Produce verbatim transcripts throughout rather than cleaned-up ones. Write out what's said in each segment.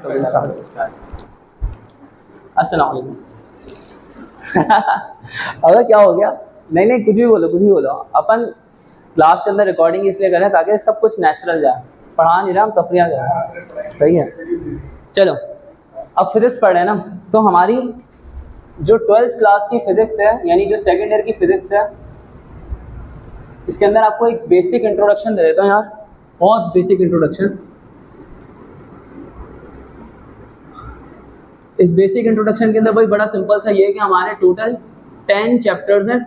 अस्सलाम वालेकुम। अगर क्या हो गया, नहीं नहीं कुछ भी बोलो कुछ भी बोलो, अपन क्लास के अंदर रिकॉर्डिंग इसलिए करें ताकि सब कुछ नेचुरल जाए, पढ़ा नहीं रहा हम तफरिया कर रहे हैं, सही है। चलो अब फिजिक्स पढ़ रहे हैं ना, तो हमारी जो ट्वेल्थ क्लास की फिजिक्स है यानी जो सेकेंड ईयर की फिजिक्स है, इसके अंदर आपको एक बेसिक इंट्रोडक्शन दे देता हूँ यार, बहुत बेसिक इंट्रोडक्शन। इस बेसिक इंट्रोडक्शन के अंदर भाई बड़ा सिंपल सा ये है कि हमारे टोटल टेन चैप्टर्स हैं,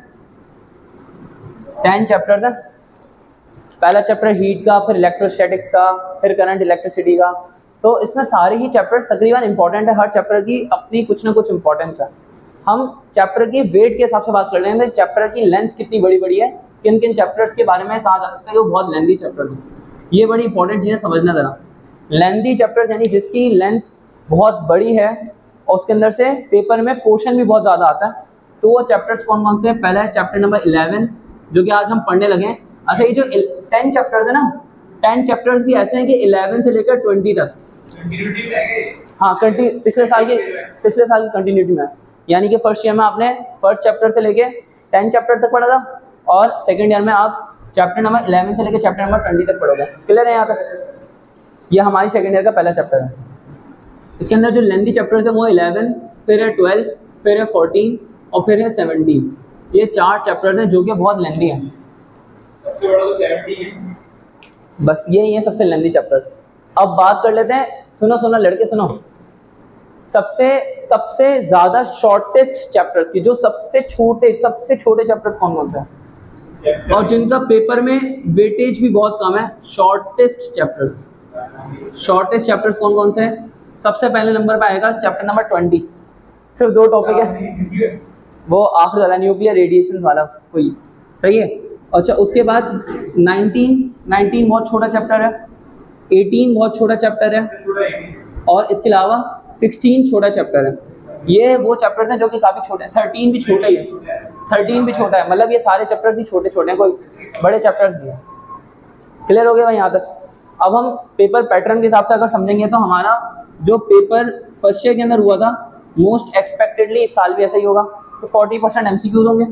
टेन चैप्टर्स हैं। पहला चैप्टर हीट का, फिर इलेक्ट्रोस्टैटिक्स का, फिर करंट इलेक्ट्रिसिटी का। तो इसमें सारे ही चैप्टर्स तकरीबन इंपॉर्टेंट है, हर चैप्टर की अपनी कुछ ना कुछ इंपॉर्टेंस है। हम चैप्टर की वेट के हिसाब से बात कर रहे हैं, चैप्टर की लेंथ कितनी बड़ी बड़ी है, किन किन चैप्टर्स के बारे में कहा जा सकता है कि वो बहुत लेंथी चैप्टर है। ये बड़ी इंपॉर्टेंट चीज़ें समझना जरा। लेंथी चैप्टर्स यानी जिसकी लेंथ बहुत बड़ी है और उसके अंदर से पेपर में पोर्शन भी बहुत ज़्यादा आता है, तो वो चैप्टर्स कौन कौन से हैं? पहला है चैप्टर नंबर इलेवन, जो कि आज हम पढ़ने लगे हैं। अच्छा, ये जो टेन चैप्टर्स है ना, टेन चैप्टर्स भी ऐसे हैं कि इलेवन से लेकर ट्वेंटी तक, हाँ कंटी पिछले साल की पिछले साल की कंटिन्यूटी में, यानी कि फर्स्ट ईयर में आपने फर्स्ट चैप्टर से लेके टेन चैप्टर तक पढ़ा था, और सेकेंड ईयर में आप चैप्टर नंबर इलेवन से लेकर चैप्टर नंबर ट्वेंटी तक पढ़ोगे। क्लियर है यहाँ तक? ये हमारी सेकेंड ईयर का पहला चैप्टर है। इसके अंदर जो लेंथी चैप्टर्स है वो इलेवन, फिर है ट्वेल्व, फिर है फोर्टीन और फिर है सेवनटीन। ये चार चैप्टर्स हैं जो कि बहुत लेंथी हैं। सबसे बड़ा तो सेवनटीन है, बस यही है सबसे लेंथी चैप्टर्स। अब बात कर लेते हैं, सुनो सुनो लड़के सुनो, सबसे सबसे ज़्यादा शॉर्टेस्ट चैप्टर्स की, जो सबसे छोटे सबसे छोटे चैप्टर्स कौन कौन से हैं और जिनका पेपर में वेटेज भी बहुत कम है। शॉर्टेस्ट चैप्टर्स शॉर्टेस्ट चैप्टर्स कौन कौन से हैं? सबसे पहले नंबर पे आएगा चैप्टर नंबर ट्वेंटी। सिर्फ दो टॉपिक है, वो आखिर वाला न्यूक्लियर रेडिएशन वाला कोई, सही है। अच्छा, उसके बाद नाइनटीन नाइनटीन बहुत छोटा चैप्टर है, एटीन बहुत छोटा चैप्टर है, और इसके अलावा सिक्सटीन छोटा चैप्टर है। ये वो चैप्टर हैं जो कि काफ़ी छोटे हैं। थर्टीन भी छोटा ही है, थर्टीन भी छोटा है, मतलब ये सारे चैप्टर्स ही छोटे छोटे हैं, कोई बड़े चैप्टर्स नहीं है। क्लियर हो गया भाई यहाँ तक? अब हम पेपर पैटर्न के हिसाब से अगर समझेंगे तो हमारा जो पेपर फर्स्ट ईयर के अंदर हुआ था, मोस्ट एक्सपेक्टेडली इस साल भी ऐसा ही होगा। तो forty percent M C Qs होंगे,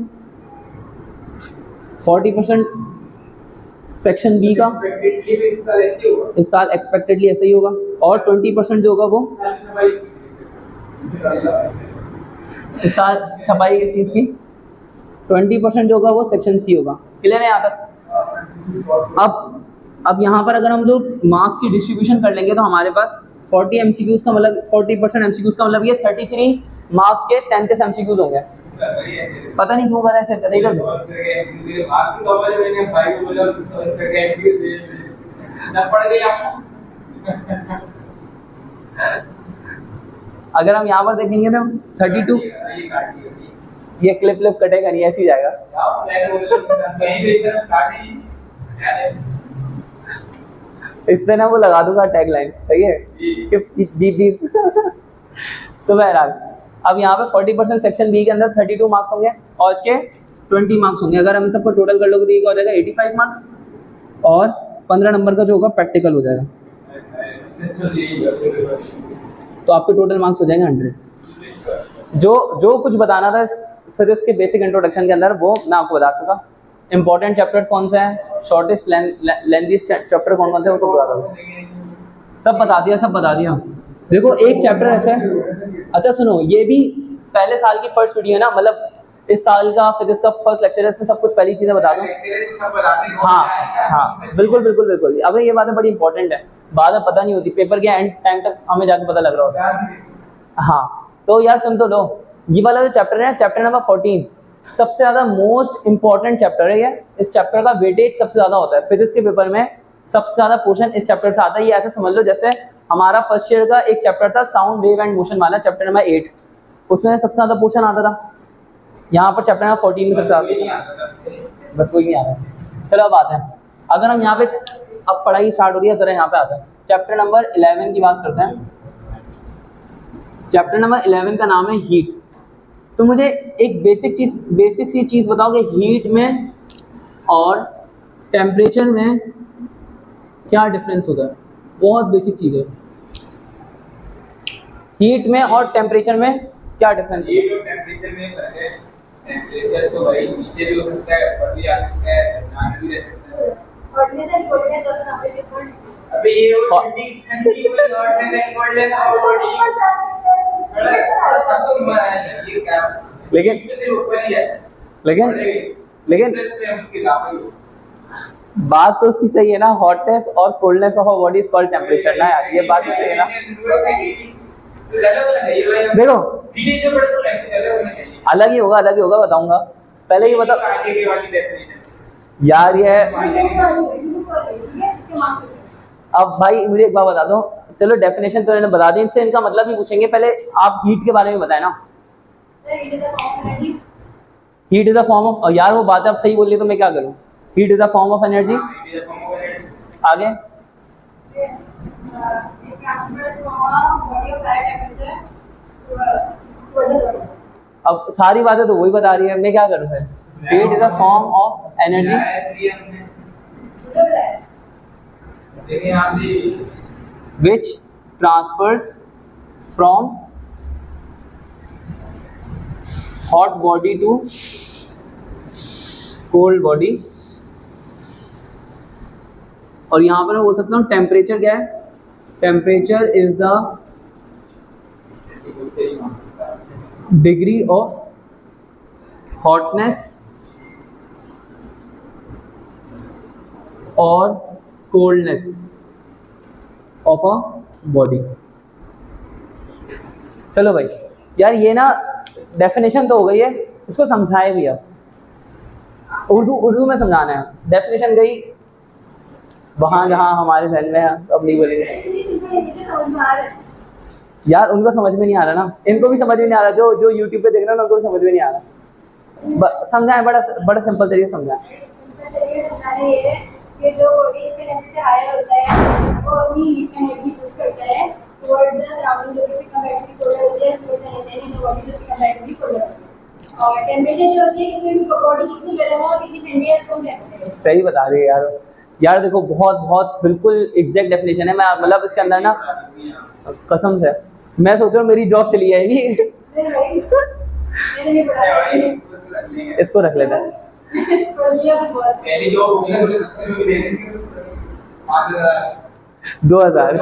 फोर्टी परसेंट सेक्शन बी का इस साल एक्सपेक्टेडली ऐसा ही होगा, और ट्वेंटी परसेंट जो होगा वो इस साल छपाई की चीज़ की ट्वेंटी परसेंट जो होगा वो सेक्शन सी होगा। क्लियर है यहाँ तक? अब अब यहाँ पर अगर हम लोग मार्क्स की डिस्ट्रीब्यूशन कर लेंगे तो हमारे पास फोर्टी एमसीक्यूज का मतलब फोर्टी परसेंट एमसीक्यूज का मतलब ये थर्टी थ्री मार्क्स के तैंतीस एमसीक्यूज होंगे। पता नहीं क्यों कर ऐसे करेगा। अगर हम यहाँ पर देखेंगे तो थर्टी टू, ये क्लिप क्लिप कटेगा नहीं, ऐसे ही जाएगा। इस पे ना वो लगा दूंगा टैग लाइन, सही है कि दीप दीप। तो बहरहाल अब यहाँ पे फोर्टी परसेंट सेक्शन बी के अंदर थर्टी टू मार्क्स होंगे और इसके ट्वेंटी मार्क्स होंगे। अगर हम सबको टोटल कर लोगे तो ये क्या हो जाएगा एटी फाइव मार्क्स, और पंद्रह नंबर का जो होगा प्रैक्टिकल हो जाएगा, तो आपके टोटल मार्क्स हो जाएंगे हंड्रेड। जो जो कुछ बताना था फिजिक्स के बेसिक इंट्रोडक्शन के अंदर वो मैं आपको बता चुका। इंपॉर्टेंट चैप्टर्स कौन से हैं, शॉर्टेस्ट लेंथीस्ट चैप्टर कौन कौन से हैं, वो सब बता दो। सब बता दिया सब बता दिया। देखो एक चैप्टर ऐसा है, अच्छा सुनो, ये भी पहले साल की फर्स्ट वीडियो है ना, मतलब इस साल का फिजिक्स का फर्स्ट लेक्चर है, इसमें सब कुछ पहली चीज़ें बता दूँ। हाँ हाँ बिल्कुल बिल्कुल बिल्कुल। अब ये बातें बड़ी इंपॉर्टेंट है, बाद में पता नहीं होती, पेपर के एंड टाइम तक हमें जाके पता लग रहा होता है। हाँ तो यार सुन तो लो, ये वाला जो चैप्टर है चैप्टर नंबर फोर्टीन, सबसे ज़्यादा मोस्ट इंपॉर्टेंट चैप्टर है ये। इस चैप्टर का वेटेज सबसे ज़्यादा होता है फिजिक्स के पेपर में, सबसे ज़्यादा पोर्शन इस चैप्टर से आता है। ये ऐसे समझ लो जैसे हमारा फर्स्ट ईयर का एक चैप्टर था साउंड वेव एंड मोशन वाला, चैप्टर नंबर एट, उसमें सबसे ज़्यादा पोर्शन आता था। यहाँ पर चैप्टर नंबर फोर्टीन में सबसे ज़्यादा, बस वही नहीं आता है। चलो अब आते हैं, अगर हम यहाँ पे अब पढ़ाई स्टार्ट हो रही है जरा यहाँ पे आता है। चैप्टर नंबर इलेवन की बात करते हैं। चैप्टर नंबर इलेवन का नाम है हीट। तो मुझे एक बेसिक चीज़ बेसिक सी चीज़ बताओ कि हीट में और टेम्परेचर में क्या डिफरेंस होता है। बहुत बेसिक चीज़ है। हीट में और टेम्परेचर में क्या डिफरेंस है? हीट और टेम्परेचर में है, टेम्परेचर तो भाई नीचे भी हो सकता है, ऊपर भी आ सकता है, दरमियान भी रह सकता है। हॉटनेस एंड कोल्डनेस और टेम्परेचर डिफरेंट। अबे ये वो ठंडी ठंडी हुई हॉटनेस एंड कोल्डनेस और बॉडी बड़ा सब कुछ मारा है ये क्या? लेकिन से ऊपर ही है। लेकिन लेकिन बात तो उसकी सही है ना, हॉटनेस और coldness of a body is called temperature ना यार, ये बात तो सही है ना। देखो अलग ही होगा, अलग ही होगा, बताऊंगा, पहले ही बता यार। ये अब भाई मुझे एक बात बता दो, चलो डेफिनेशन तो इन्होंने बता दी, इनसे इनका मतलब भी पूछेंगे, पहले आप हीट के बारे में बताए ना। Heat is a form of, यार वो बात आप सही बोलिए तो मैं क्या करूं? Heat is a form of energy. आगे अब सारी बातें तो वही बता रही है, मैं क्या करूं फिर? Heat is a form of energy which transfers from hot body to cold body। और यहां पर मैं बोल सकता हूं टेम्परेचर क्या है? Temperature is the degree of hotness और कोल्डनेस ऑफ अ बॉडी। चलो भाई यार ये ना डेफिनेशन तो हो गई है, इसको समझाए भी अब उर्दू उर्दू में समझाना है। डेफिनेशन गई वहाँ जहाँ हमारे जहन में है, अब नहीं बोलेंगे यार, उनको समझ में नहीं आ रहा ना, इनको भी समझ में नहीं आ रहा, जो जो यूट्यूब पे देख रहे हैं ना उनको भी समझ में नहीं आ रहा। समझाएं, बड़ा बड़ा सिंपल तरीके से समझाएं। कि जो बॉडी से टेंपरेचर हायर होता है वो अपनी हीट एनर्जी यूज करता है टुवर्ड द सराउंडिंग, जो कि कंपैरेटिवली कोल्डर होती है, उसको लेते हैं जो बॉडी जो कंपैरेटिवली कोल्डर होती है। और टेंपरेचर जो होती है कि कोई भी बॉडी कितनी गर्म हो कितनी ठंडी है उसको कहते हैं। सही बता रही है यार। यार देखो बहुत बहुत बिल्कुल एग्जैक्ट डेफिनेशन है। मैं मतलब इसके अंदर ना कसम से मैं सोच रहा हूँ मेरी जॉब चली जाएगी। इसको रख लेते हैं। दो हजार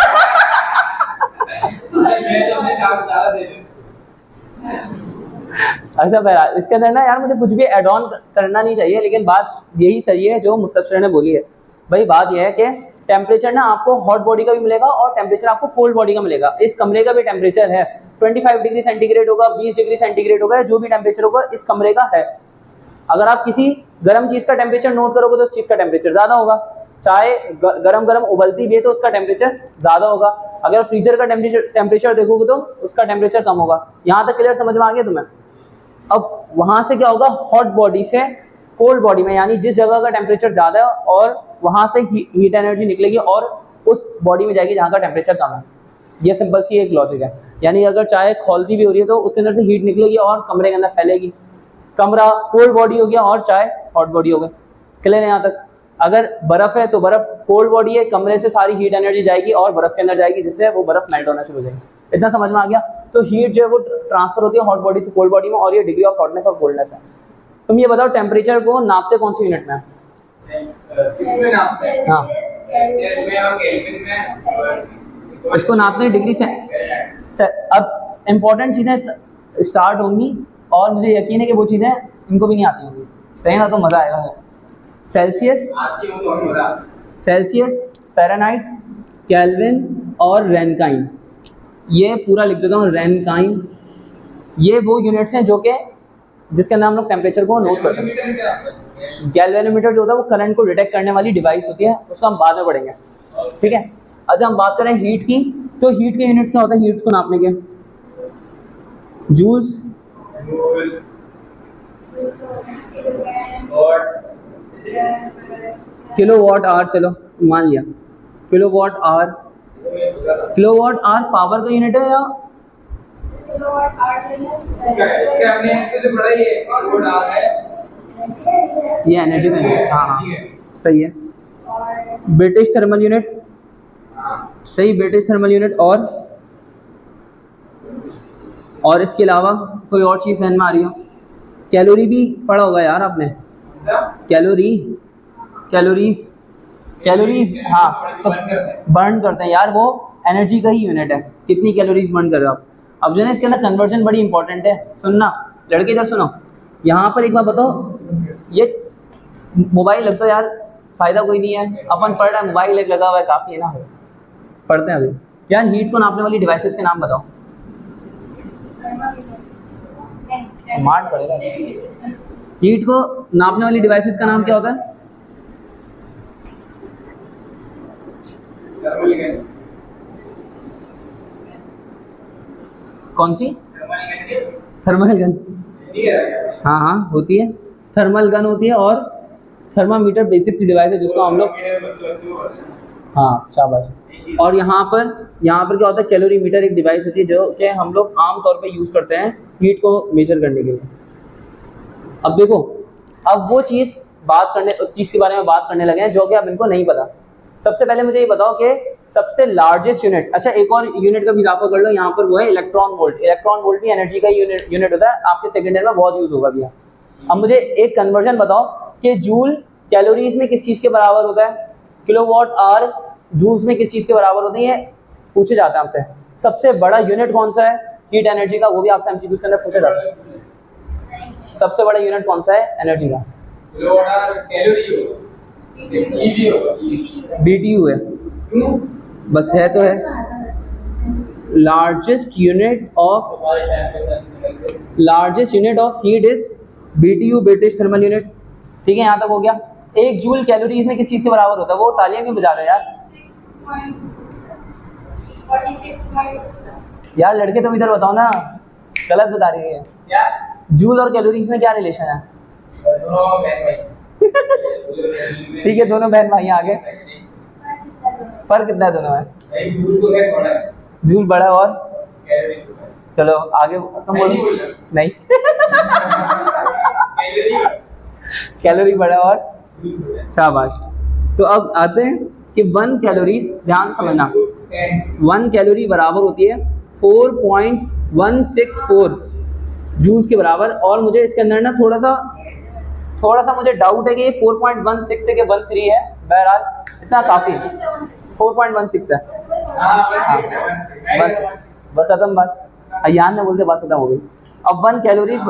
अच्छा बहरहाल इसके अंदर ना यार मुझे कुछ भी एड ऑन करना नहीं चाहिए, लेकिन बात यही सही है जो मुस्तफर ने बोली है। भाई बात यह है कि टेम्परेचर ना आपको हॉट बॉडी का भी मिलेगा और टेम्परेचर आपको कोल्ड बॉडी का मिलेगा। इस कमरे का भी टेम्परेचर है पच्चीस डिग्री सेंटीग्रेड होगा, बीस डिग्री सेंटीग्रेड होगा, जो भी टेम्परेचर होगा इस कमरे का है। अगर आप किसी गर्म चीज़ का टेम्परेचर नोट करोगे तो उस चीज़ का टेम्परेचर ज़्यादा होगा। चाहे गरम गरम उबलती भी है तो उसका टेम्परेचर ज़्यादा होगा। अगर फ्रीजर का टेम्परेचर टेम्परेचर देखोगे तो उसका टेम्परेचर कम होगा। यहाँ तक क्लियर समझ में आ गया तुम्हें? अब वहाँ से क्या होगा, हॉट बॉडी से कोल्ड बॉडी में, यानी जिस जगह का टेम्परेचर ज़्यादा है और वहाँ से हीट एनर्जी निकलेगी और उस बॉडी में जाएगी जहाँ का टेम्परेचर कम है। ये सिंपल सी एक लॉजिक है। यानी अगर चाहे खौलती भी हो रही है तो उसके अंदर से हीट निकलेगी और कमरे के अंदर फैलेगी। कमरा कोल्ड बॉडी हो गया और चाहे हॉट बॉडी हो गई। क्लियर है यहाँ तक? अगर बर्फ़ है तो बर्फ़ कोल्ड बॉडी है, कमरे से सारी हीट एनर्जी जाएगी और बर्फ़ के अंदर जाएगी जिससे वो बर्फ़ मेल्ट होना शुरू हो जाएगी। इतना समझ में आ गया? तो हीट जो है वो ट्रांसफर होती है हॉट बॉडी से कोल्ड बॉडी में और ये डिग्री ऑफ हॉटनेस और कोल्डनेस है। तुम ये बताओ टेम्परेचर को नापते कौन सी यूनिट में? हाँ इसको नापते हैं डिग्री से, से अब इम्पोर्टेंट चीज़ें स्टार्ट होंगी और मुझे यकीन है कि वो चीज़ें इनको भी नहीं आती होंगी। सही ना? तो मज़ा आएगा। सेल्सियस सेल्सियस फ़ारेनहाइट, केल्विन और रेनकाइन, ये पूरा लिख देता हूँ। रेनकाइन ये वो यूनिट्स हैं जो कि जिसके अंदर हम लोग टेम्परेचर को नोट करते हैं। गैल्वेनोमीटर जो होता है वो करंट को डिटेक्ट करने वाली डिवाइस होती है, उसको हम बाद में पढ़ेंगे। ठीक है? अच्छा हम बात करें हीट की, तो हीट के यूनिट्स क्या होता है हीट्स को नापने के? जूल्स, किलो वॉट आवर, चलो मान लिया kilo watt hour. Kilo watt hour power का यूनिट है या ये एनर्जी में? हाँ हाँ सही है। ब्रिटिश थर्मल यूनिट, सही ब्रिटिश थर्मल यूनिट। और और इसके अलावा कोई और चीज़ ध्यान में आ रही हो? कैलोरी भी पढ़ा होगा यार आपने, कैलोरी कैलोरीज कैलोरीज हाँ, तो बर्न करते हैं यार, वो एनर्जी का ही यूनिट है, कितनी कैलोरीज बर्न कर रहे हो आप। अब जो है ना इसके अंदर कन्वर्जन बड़ी इंपॉर्टेंट है, सुनना लड़के इधर सुनो। यहाँ पर एक बात बताओ, ये मोबाइल रख दो यार, फ़ायदा कोई नहीं है, अपन पढ़ रहे हैं, मोबाइल एक लगा हुआ है, काफ़ी है ना, पढ़ते हैं अभी। यार हीट को नापने वाली डिवाइसेस के नाम बताओ। मार्ट पड़ेगा। हीट को नापने वाली डिवाइसेस का नाम क्या होता है? कौन सी? Thermal gun. हाँ हाँ होती है, थर्मल गन होती है, और थर्मामीटर बेसिक डिवाइस है जिसको हम लोग, हाँ शाबाश। और यहाँ पर यहाँ पर क्या होता है, कैलोरीमीटर एक डिवाइस होती है जो कि हम लोग आम तौर पे यूज़ करते हैं हीट को मेजर करने के लिए। अब देखो, अब वो चीज़ बात करने उस चीज़ के बारे में बात करने लगे हैं जो कि अब इनको नहीं पता। सबसे पहले मुझे ये बताओ कि सबसे लार्जेस्ट यूनिट, अच्छा एक और यूनिट का भी इजाफा कर लो यहाँ पर, वो है इलेक्ट्रॉन वोल्ट। इलेक्ट्रॉन वोल्ट भी एनर्जी का यूनिट यूनिट होता है, आपके सेकेंड ईयर में बहुत यूज़ होगा भैया। अब मुझे एक कन्वर्जन बताओ कि जूल कैलोरीज में किस चीज़ के बराबर होता है, किलोवाट आवर जूल्स में किस चीज़ के बराबर होते हैं, ये पूछे जाता है आपसे। सबसे बड़ा यूनिट कौन सा है हीट एनर्जी का, वो भी आपसे एमसीक्यू के अंदर पूछा जाता है। सबसे बड़ा यूनिट कौन सा है एनर्जी का? बीटीयू है, बस है तो है। Largest unit of largest unit of heat is BTU, British thermal unit. ठीक है, यहाँ तक हो गया। एक जूल कैलोरीज में किस चीज़ के बराबर होता है? वो तालियां क्यों बजा रहे हो यार? यार लड़के तुम इधर बताओ ना, गलत बता रही है क्या? जूल और कैलोरीज में क्या रिलेशन है? दोनों बहन भाई। ठीक है, दोनों बहन भाई आगे। फर्क कितना है दोनों में? जूल तो है बड़ा, जूल बड़ा और चलो आगे तुम बोलो। नहीं कैलोरी बड़ा और शाबाश। तो अब आते हैं कि वन कैलोरी, ध्यान समझना, वन कैलोरी बराबर होती है four point one six four joules के बराबर। और मुझे इसके अंदर ना थोड़ा सा थोड़ा सा मुझे डाउट है कि ये फोर पॉइंट वन सिक्स है कि वन थ्री है, बहरहाल इतना काफ़ी है, फोर पॉइंट वन सिक्स है। हाँ बस बस खत्म बात, अयान ने बोलते बात खत्म हो गई। अब वन कैलोरीज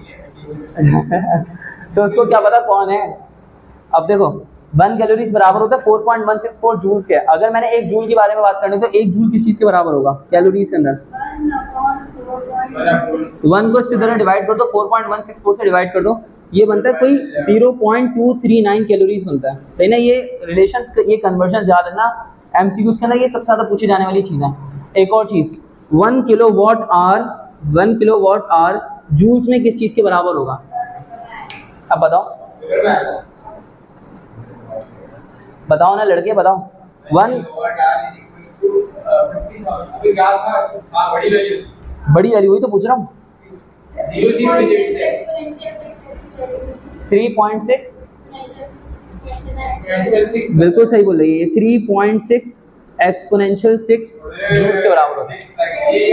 तो उसको क्या पता कौन है। अब देखो वन कैलोरीज बराबर होता है four point one six four joules के। अगर मैंने एक जूल के बारे में बात करनी तो एक जूल किस चीज़ के बराबर होगा कैलोरीज के अंदर? वन को इसी तरह डिवाइड कर दो, four point one six four से डिवाइड कर दो, ये बनता है कोई zero point two three nine calories बनता है। सही ना? ये रिलेशंस, ये कन्वर्जन याद रखना, एमसीक्यूज के अंदर ये सबसे ज़्यादा पूछी जाने वाली चीज़ है। एक और चीज़, one kilo watt hour one kilo watt hour joules में किस चीज़ के बराबर होगा? अब बताओ बताओ ना लड़के, बताओ। वन बड़ी वाली वही तो पूछ रहा हूँ, थ्री पॉइंट सिक्स बिल्कुल सही बोल रही है, three point six exponential six joules के बराबर होता है।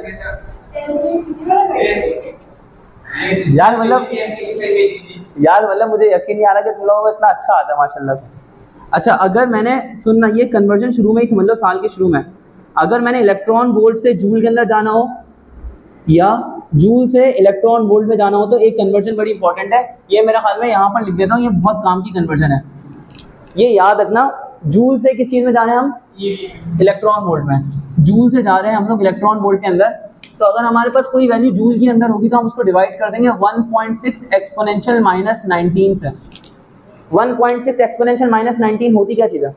यार मतलब यार मतलब मुझे यकीन नहीं आ रहा कि तुम लोगों को इतना अच्छा आता है माशाल्लाह से। अच्छा, अगर मैंने सुनना, ये कन्वर्जन शुरू में ही समझ लो, साल के शुरू में, अगर मैंने इलेक्ट्रॉन वोल्ट से जूल के अंदर जाना हो या जूल से इलेक्ट्रॉन वोल्ट में जाना हो तो एक कन्वर्जन बड़ी इंपॉर्टेंट है। ये मेरे ख्याल में यहाँ पर लिख देता हूँ, ये बहुत काम की कन्वर्जन है, ये याद रखना। जूल से किस चीज़ में जा रहे हैं हम? इलेक्ट्रॉन वोल्ट में। जूल से जा रहे हैं हम लोग इलेक्ट्रॉन वोल्ट के अंदर। तो अगर हमारे पास कोई वैल्यू जूल के अंदर होगी तो हम उसको डिवाइड कर देंगे one point six exponential minus nineteen से। One point six exponential minus nineteen होती क्या चीज़ है?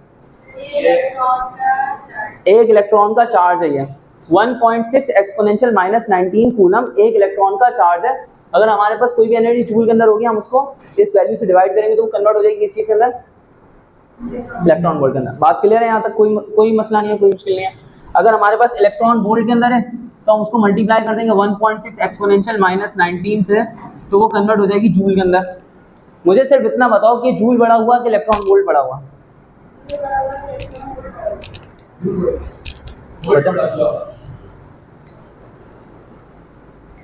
एक इलेक्ट्रॉन का चार्ज है ये। One point six exponential minus nineteen coulomb एक इलेक्ट्रॉन का चार्ज है। अगर हमारे पास कोई भी एनर्जी जूल के अंदर होगी, हम उसको इस वैल्यू से डिवाइड करेंगे तो वो कन्वर्ट हो जाएगी इस चीज़ के अंदर, इलेक्ट्रॉन वोल्ट के अंदर। बात क्लियर है? यहाँ तक कोई कोई मसला नहीं है, कोई मुश्किल नहीं है। अगर हमारे पास इलेक्ट्रॉन वोल्ट के अंदर है तो हम उसको मल्टीप्लाई कर देंगे one point six exponential minus nineteen से, तो वो कन्वर्ट हो जाएगी जूल के अंदर। मुझे सिर्फ इतना बताओ कि जूल बड़ा हुआ कि इलेक्ट्रॉन वोल्ट बड़ा हुआ?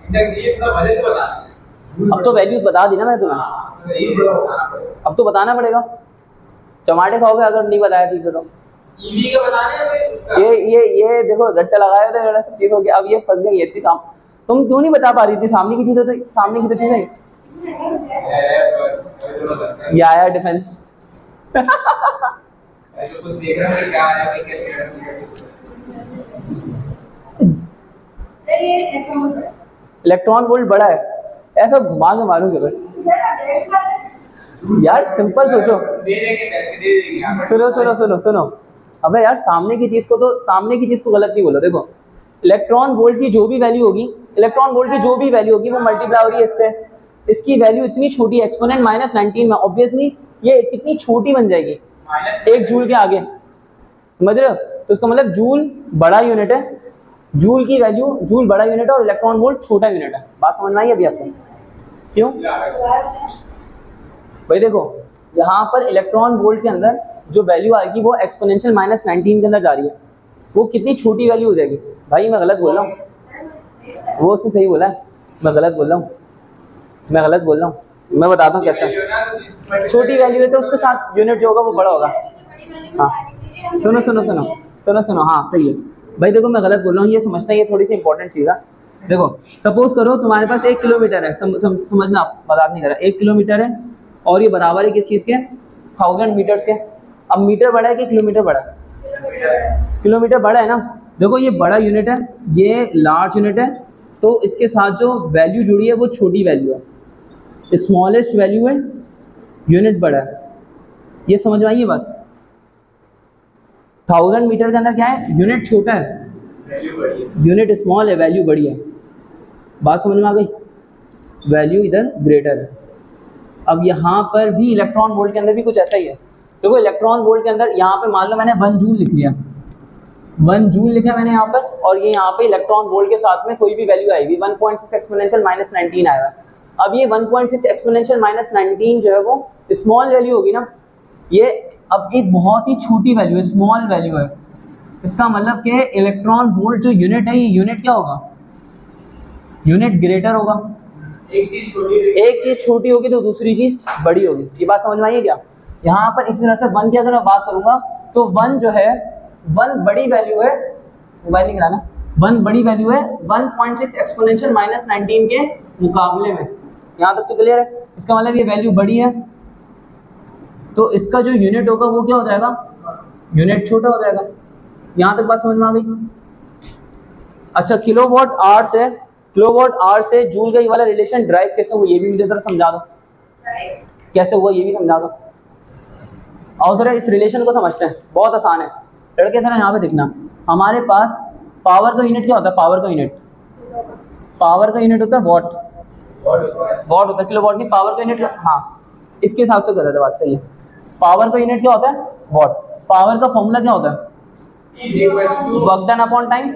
ये तो वजह से बताना। अब तो वैल्यूज बता दी ना मैं तुम्हें, अब तो बताना पड़ेगा। टमाटे खाओगे अगर नहीं बताया ठीक से तो। ईवी का बताना है ये ये ये देखो रट्टा लगाए थे मेरा सब चीज हो गया। अब ये फंस गई इतनी साम तुम क्यों नहीं बता पा रही थी? सामने की चीजें तो सामने की तो चीजें ये आया डिफेंस। कुछ देख रहा है क्या आया भाई कैसे इलेक्ट्रॉन वोल्ट बड़ा है, ऐसा घुमा के मारूंगे बस यार। सिंपल सोचो, सुनो सुनो सुनो सुनो अबे यार सामने की चीज को तो सामने की चीज को गलत नहीं बोलो। देखो इलेक्ट्रॉन वोल्ट की जो भी वैल्यू होगी, इलेक्ट्रॉन वोल्ट की जो भी वैल्यू होगी वो मल्टीप्लाई हो रही है इससे। इसकी वैल्यू इतनी छोटी एक्सपोनेंट माइनस नाइनटीन में, ऑब्वियसली ये कितनी छोटी बन जाएगी एक जूल के आगे, समझ रहे हो? तो इसका मतलब जूल बड़ा यूनिट है, जूल की वैल्यू, जूल बड़ा यूनिट है और इलेक्ट्रॉन वोल्ट छोटा यूनिट है। बात समझ में आई अभी आपको? क्यों भाई? देखो यहाँ पर इलेक्ट्रॉन वोल्ट के अंदर जो वैल्यू आएगी वो एक्सपोनेंशियल माइनस नाइनटीन के अंदर जा रही है। वो कितनी छोटी वैल्यू हो जाएगी? भाई मैं गलत बोल रहा हूँ? वो उसने सही बोला है, मैं गलत बोल रहा हूँ? मैं गलत बोल रहा हूँ? मैं बताता हूँ कैसे। छोटी वैल्यू है तो उसके साथ यूनिट जो होगा वो बड़ा होगा। हाँ सुनो सुनो सुनो सुनो सुनो हाँ सही है भाई। देखो मैं गलत बोल रहा हूँ, ये समझना, ये थोड़ी सी इंपॉर्टेंट चीज़ है। देखो सपोज करो तुम्हारे पास एक किलोमीटर है, सम, सम, समझना मजाक नहीं कर रहा, एक किलोमीटर है और ये बराबर है किस चीज़ के? थाउजेंड मीटर्स के। अब मीटर बड़ा है कि किलोमीटर बड़ा है? किलोमीटर बड़ा है ना। देखो ये बड़ा यूनिट है, ये लार्ज यूनिट है, तो इसके साथ जो वैल्यू जुड़ी है वो छोटी वैल्यू है, स्मॉलेस्ट वैल्यू है, यूनिट बड़ा है। ये समझ में आई ये बात? थाउजेंड मीटर के अंदर क्या है? यूनिट छोटा है, यूनिट स्मॉल है, वैल्यू बड़ी है। बात समझ में आ गई? वैल्यू इधर ग्रेटर है। अब यहाँ पर भी इलेक्ट्रॉन वोल्ट के अंदर भी कुछ ऐसा ही है। देखो इलेक्ट्रॉन वोल्ट के अंदर यहाँ पे मान लो मैंने वन जूल लिख लिया, वन जूल लिखा मैंने यहाँ पर, और ये यहाँ पे इलेक्ट्रॉन वोल्ट के साथ में कोई भी वैल्यू आएगी, one point six exponential minus nineteen आएगा। अब ये one point six exponential minus nineteen जो है वो स्मॉल वैल्यू होगी ना, ये अब एक बहुत ही छोटी वैल्यू है, स्मॉल वैल्यू है। इसका मतलब कि इलेक्ट्रॉन वोल्ट जो यूनिट है, ये यूनिट क्या होगा? यूनिट ग्रेटर होगा। एक चीज छोटी एक चीज छोटी होगी तो दूसरी चीज बड़ी होगी। ये बात समझ में आई है क्या? यहाँ पर इसी तरह से वन की अगर मैं बात करूंगा तो वन जो है, वन बड़ी वैल्यू है, मोबाइल नहीं गिराना, वन बड़ी वैल्यू है one point six exponential minus nineteen के मुकाबले में। यहाँ तक तो क्लियर है? इसका मतलब ये वैल्यू बड़ी है तो इसका जो यूनिट होगा वो क्या हो जाएगा? यूनिट छोटा हो जाएगा। यहाँ तक बात समझ में आ गई? अच्छा किलोवाट आवर से किलोवाट आवर से जूल का ये वाला रिलेशन ड्राइव कैसे हुआ, ये भी मुझे जरा समझा दो। कैसे हुआ ये भी समझा दो। और जरा इस रिलेशन को समझते हैं, बहुत आसान है। लड़के जरा यहाँ पे देखना, हमारे पास पावर का यूनिट क्या होता है? पावर का यूनिट पावर का यूनिट होता है वॉट। वॉट होता है, किलोवाट नहीं। पावर का यूनिट, हाँ इसके हिसाब से गलत है, बात सही है। पावर का यूनिट क्या होता है? वॉट। पावर का फॉर्मूला क्या होता है? Work done upon time.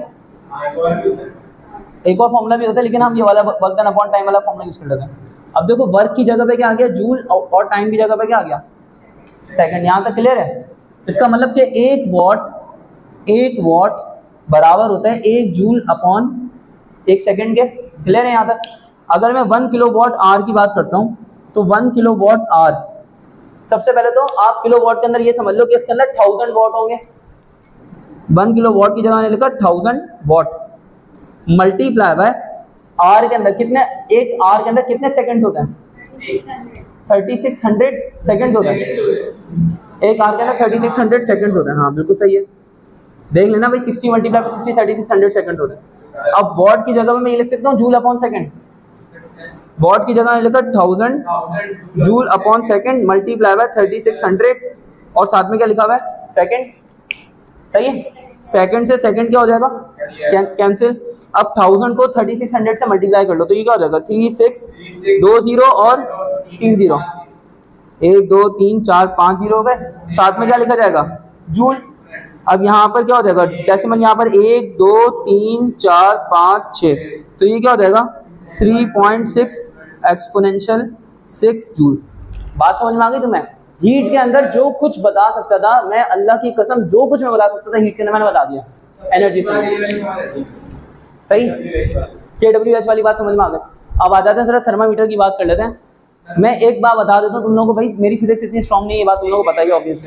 एक और फॉर्मूला भी होता है लेकिन हम ये वाला वर्क डन अपॉन टाइम वाला फॉर्मूला यूज कर लेते हैं। अब देखो वर्क की जगह पे क्या आ गया? जूल, और टाइम की जगह पे क्या आ गया? सेकंड। यहाँ तक क्लियर है? इसका मतलब कि एक वॉट एक वॉट बराबर होता है एक जूल अपॉन एक सेकंड के। क्लियर है यहाँ तक? अगर मैं वन किलो वॉट आवर की बात करता हूँ तो वन किलो वॉट आवर, सबसे पहले तो आप किलो वॉट के अंदर ये समझ लो कि इसके अंदर थाउजेंड वॉट होंगे। वन किलो वॉट की जगह मैंने लिखा thousand watt, multiply by hour के अंदर कितने, एक आर के अंदर कितने सेकंड होते हैं? थर्टी सिक्स हंड्रेड सेकंड होते हैं। एक आर के अंदर थर्टी सिक्स हंड्रेड सेकंड होते हैं। हाँ बिल्कुल सही है, देख लेना भाई, sixty multiply by sixty, thirty six hundred second होते हैं। अब वॉट की जगह में मैं ये लिख सकता हूँ जूल अपॉन सेकंड। वॉट की जगह लिखा thousand joule upon second multiply by thirty six hundred, और साथ में क्या लिखा हुआ है? सेकंड। सही है? सेकंड से सेकंड क्या हो जाएगा? कैंसिल। अब थाउजेंड को थर्टी सिक्स हंड्रेड से मल्टीप्लाई कर लो तो ये क्या हो जाएगा? थ्री सिक्स, दो जीरो और तीन जीरो, एक दो तीन चार पाँच जीरो हो गए। साथ में क्या लिखा जाएगा? जूल। अब यहाँ पर क्या हो जाएगा? डेसिमल यहाँ पर एक दो तीन चार पाँच छः, तो ये क्या हो जाएगा? Three point six exponential six joule. बात समझ में आ गई तुम्हें? हीट के अंदर जो कुछ बता सकता था मैं, अल्लाह की कसम जो कुछ मैं बता सकता था हीट के अंदर मैंने बता दिया, एनर्जी से। सही? के डब्ल्यू एच वाली बात समझ में आ गई। अब आ जाते हैं जरा थर्मामीटर की बात कर लेते हैं। मैं एक बात बता देता हूँ तुम लोगों को, भाई मेरी फिजिक्स इतनी स्ट्रांग नहीं है, बात तुम लोगों को पता ही है ऑब्वियसली।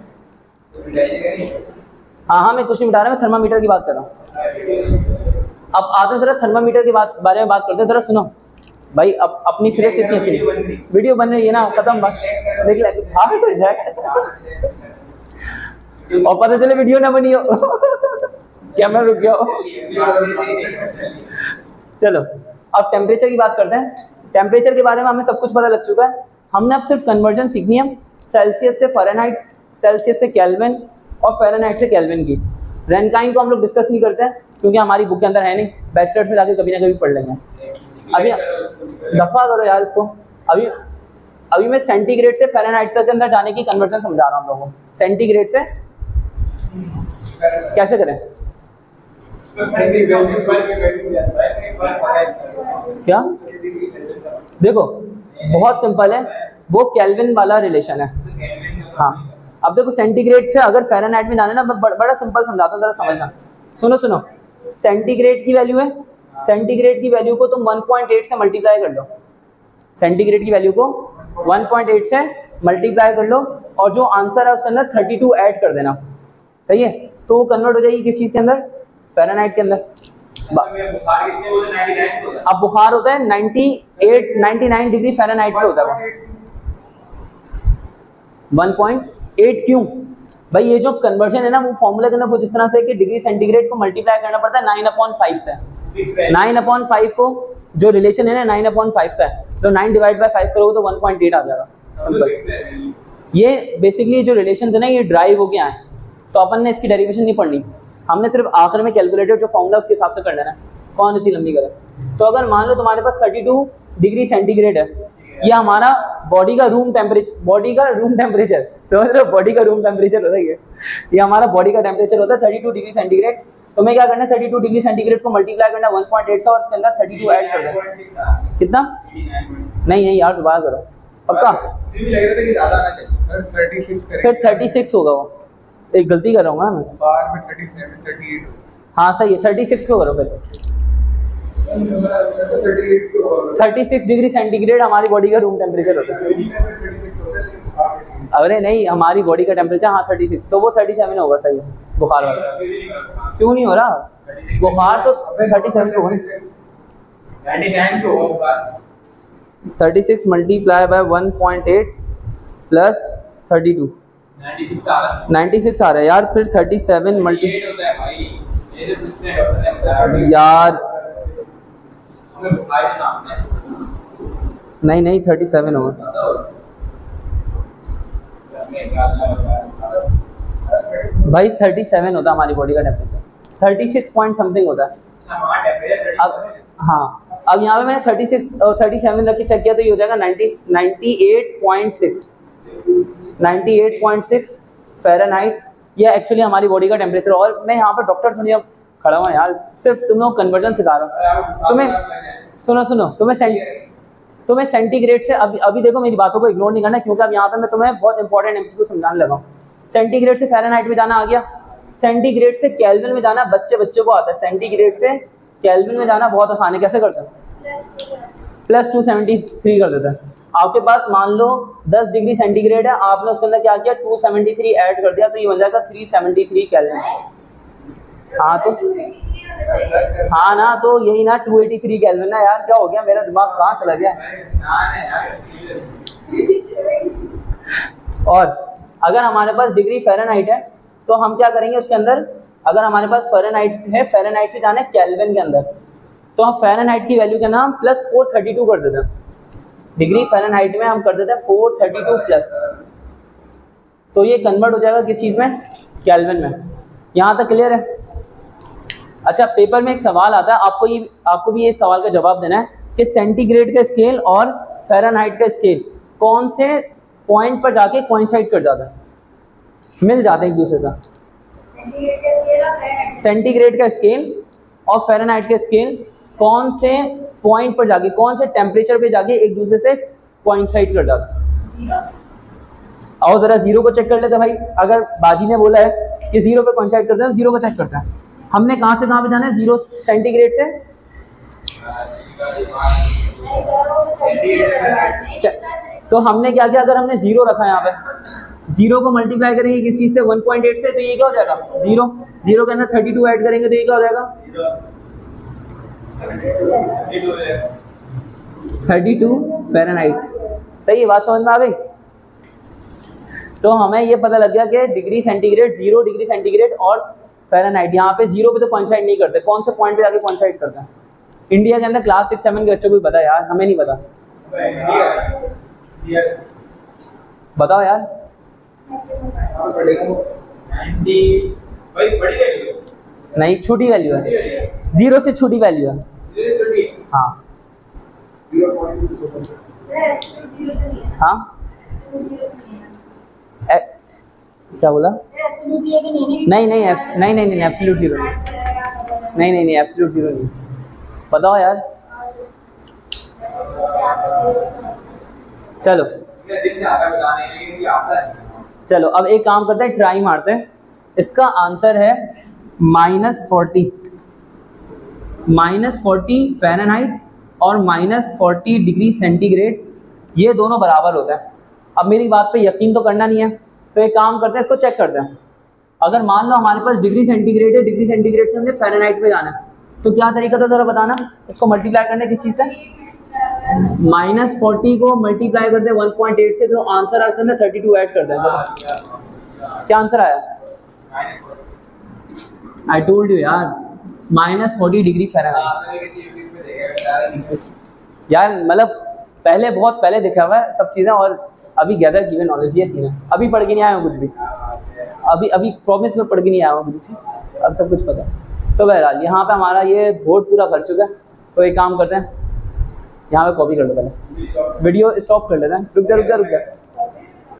हाँ हाँ मैं कुछ नहीं बता रहा, मैं थर्मामीटर की बात कर रहा हूँ। अब आते हैं जरा थर्मामीटर की बात बारे में बात करते हैं, जरा सुनो भाई। अब अपनी फिजिक्स इतनी अच्छी नहीं, वीडियो बन रही है ना, खत्म बात, देख ले आगे कोई जाए और पता चले वीडियो ना बनी हो कैमरा रुक गया हो। चलो अब टेम्परेचर की बात करते हैं। टेम्परेचर के बारे में हमें सब कुछ पता लग चुका है। हमने अब सिर्फ कन्वर्जन सीखनी है, सेल्सियस से फ़ारेनहाइट, सेल्सियस से केल्विन और फ़ारेनहाइट से केल्विन की। रैंकाइन को हम लोग डिस्कस नहीं करते हैं क्योंकि हमारी बुक के अंदर है नहीं, बैचलर्स में जाके कभी ना कभी पढ़ लेंगे। अभी दफा करो यार इसको। अभी अभी मैं सेंटीग्रेड से फ़ारेनहाइट तक के अंदर जाने की कन्वर्जन समझा रहा हूँ लोगों को। सेंटीग्रेड से कैसे करें, क्या देखो बहुत सिंपल है, वो केल्विन वाला रिलेशन है। हाँ अब देखो सेंटीग्रेड से अगर फ़ारेनहाइट में जाना है ना, मैं बड़ा सिंपल समझाता हूँ, जरा समझना। सुनो सुनो, सेंटीग्रेड की वैल्यू है, सेंटीग्रेड की वैल्यू को तुम वन पॉइंट एट से मल्टीप्लाई कर लो। सेंटीग्रेड की वैल्यू को वन पॉइंट एट से मल्टीप्लाई कर लो और जो आंसर है उसके अंदर थर्टी टू ऐड कर देना, सही है। तो वो कन्वर्ट हो जाएगी किस चीज़ के अंदर, फ़ारेनहाइट के अंदर। अब बुखार होता है अट्ठानवे निन्यानवे डिग्री फ़ारेनहाइट पे होता है वन पॉइंट एट। क्यों भाई, ये जो कन्वर्जन है ना वो फॉर्मूला के अंदर कुछ इस तरह से कि डिग्री सेंटीग्रेड को मल्टीप्लाई करना पड़ता है नाइन अपॉन फाइव से। नाइन अपॉन फाइव को जो रिलेशन है ना नाइन अपॉन फाइव का है, तो नाइन डिवाइड बाय फाइव करोगे तो वन पॉइंट एट आ जाएगा, सिंपल। ये बेसिकली जो रिलेशन है ना ये ड्राइव हो गया है, तो अपन ने इसकी डेरिवेशन नहीं पढ़नी, हमने सिर्फ आखिर में कैलकुलेटेड जो फॉर्मूला उसके हिसाब से कर लेना है, कौन इतनी लंबी करे। तो अगर मान लो तुम्हारे पास थर्टी टू डिग्री सेंटीग्रेड है, ये हमारा बॉडी का रूम टेम्परेचर, बॉडी का रूम टेम्परेचर समझ रहे हो, बॉडी का रूम टेम्परेचर होता है ये ये हमारा बॉडी का टेम्परेचर होता है थर्टी टू डिग्री सेंटीग्रेड। तो मैं क्या करना है, थर्टी टू डिग्री सेंटीग्रेड को मल्टीप्लाई करना वन पॉइंट एट से और इसके अंदर थर्टी टू ऐड कर देना। कितना, नहीं नहीं यार दोबारा करो पक्का, फिर थर्टी सिक्स होगा वो, एक गलती कर रहा हूँ ना मैं। हाँ सही है, थर्टी सिक्स को करो पहले। थर्टी सिक्स डिग्री सेंटीग्रेड हमारी बॉडी का रूम टेम्परेचर होता है। अरे नहीं, हमारी बॉडी का टेम्परेचर हाँ थर्टी सिक्स, तो वो थर्टी सेवन होगा, सही है। बुखार वाला क्यों नहीं हो रहा, बुखार तो थर्टी सेवन को होगा, thirty six multiply by one point eight plus thirty two, ninety six आ रहा है यार। फिर थर्टी सेवन मल्टी यार नहीं नहीं थर्टी सेवन होगा भाई, थर्टी सेवन होता है हमारी बॉडी का temperature, thirty six point something होता है। अब हाँ अब यहाँ पे मैंने थर्टी सिक्स और थर्टी सेवन रख के चेक किया तो ये हो जाएगा ninety ninety eight point six ninety eight point six Fahrenheit, ये एक्चुअली हमारी बॉडी का टेम्परेचर। और मैं यहाँ पर डॉक्टर सुनिए खड़ा हुआ यार, सिर्फ तुम लोग कन्वर्जन सिखा रहा हूँ तुम्हें। सुनो सुनो तुम्हें सेंट तुम्हें सेंटीग्रेड से अभी अभी देखो मेरी बातों को इग्नोर नहीं करना, क्योंकि अब यहाँ पे मैं तुम्हें बहुत इंपॉर्टेंट एमसीक्यू समझाने लगा हूँ। सेंटीग्रेड से फ़ारेनहाइट में जाना आ गया, सेंटीग्रेड से केल्विन में जाना बच्चे बच्चे को आता है। सेंटीग्रेड से केल्विन में जाना बहुत आसान है, कैसे करते हैं, प्लस टू सेवेंटी थ्री कर देते हैं। आपके पास मान लो दस डिग्री सेंटीग्रेड है, आपने उसके अंदर क्या किया टू सेवेंटी थ्री ऐड कर दिया, तो ये बन जाएगा थ्री सेवेंटी थ्री केल्विन। हाँ तो हाँ ना, तो यही ना टू एटी थ्री केल्विन ना यार, क्या हो गया मेरा दिमाग कहाँ चला गया। और अगर हमारे पास डिग्री फ़ारेनहाइट है तो हम क्या करेंगे उसके अंदर, अगर हमारे पास फ़ारेनहाइट है, फ़ारेनहाइट से जाना है केल्विन के अंदर, तो हम फ़ारेनहाइट की वैल्यू के नाम प्लस फोर थर्टी टू कर देते हैं। डिग्री फ़ारेनहाइट में हम कर देते हैं फोर थर्टी टू प्लस, तो ये कन्वर्ट हो जाएगा किस चीज़ में, केल्विन में। यहाँ तक क्लियर है। अच्छा पेपर में एक सवाल आता है, आपको ये आपको भी ये सवाल का जवाब देना है कि सेंटीग्रेड का स्केल और फ़ारेनहाइट का स्केल कौन से पॉइंट पर जाके कोइंसाइड कर जाता है, मिल जाते हैं एक दूसरे से। सेंटीग्रेड का स्केल और फ़ारेनहाइट का स्केल कौन से पॉइंट पर जाके, कौन से टेम्परेचर पे जाके एक दूसरे से कोइंसाइड कर जाता है। आओ जरा जीरो को चेक कर लेते भाई, अगर बाजी ने बोला है कि जीरो पे कोइंसाइड करते हैं, जीरो को चेक करते हैं। हमने कहाँ से कहाँ पे जाना है, जीरो सेंटीग्रेड से तो हमने क्या किया, अगर हमने जीरो रखा है यहाँ पे, जीरो को मल्टीप्लाई करेंगे किस चीज से, वन पॉइंट एट से, तो ये क्या हो जाएगा जीरो, जीरो के अंदर थर्टी टू ऐड करेंगे तो ये क्या हो जाएगा थर्टी टू फ़ारेनहाइट। सही है, बात समझ में आ गई। तो हमें ये पता लग गया कि degree centigrade, zero degree centigrade और फ़ारेनहाइट। यहाँ पे जीरो पे तो कोइंसाइड नहीं करते, कौन से पॉइंट पे जाके कोइंसाइड करते हैं इंडिया के अंदर? क्लास सिक्स सेवन के बच्चों को भी पता है यार, हमें नहीं पता। बताओ यार। नहीं, छोटी वैल्यू है, जीरो से छोटी वैल्यू है। हाँ हाँ ए, क्या बोला? नहीं नहीं एफ, नहीं नहीं नहीं एब्सोल्यूट जीरो, नहीं नहीं नहीं एब्सोल्यूट जीरो नहीं। बताओ यार। चलो चलो अब एक काम करते हैं, ट्राई मारते हैं। इसका आंसर है minus forty, minus forty Fahrenheit और माइनस फोर्टी डिग्री सेंटीग्रेड, ये दोनों बराबर होता है। अब मेरी बात पे यकीन तो करना नहीं है, तो एक काम करते हैं, इसको चेक करते हैं। अगर मान लो हमारे पास डिग्री सेंटीग्रेड है, डिग्री सेंटीग्रेड से हमने फ़ारेनहाइट पे जाना है, तो क्या तरीका था ज़रा बताना? इसको मल्टीप्लाई करने किस चीज़ से? माइनस फोर्टी को मल्टीप्लाई करते हैं वन पॉइंट एट से, तो आंसर आता है थर्टी टू ऐड कर दें। क्या आंसर आया? आई टोल्ड यू यार, माइनस फोर्टी डिग्री फ़ारेनहाइट। यार मतलब पहले, बहुत पहले देखा हुआ है सब चीज़ें, और अभी गैदर की हुई नॉलेज, ये सीन है। अभी पढ़ के नहीं आया हूँ कुछ भी, अभी अभी प्रॉमिस में पढ़ के नहीं आया हूँ कुछ भी, अब सब कुछ पता है। तो बहरहाल यहाँ पे हमारा ये बोर्ड पूरा भर चुका है। तो एक काम करते हैं, यहाँ पे कॉपी कर लो, पहले वीडियो स्टॉप कर लेते हैं। रुक जा रुक जा रुक जा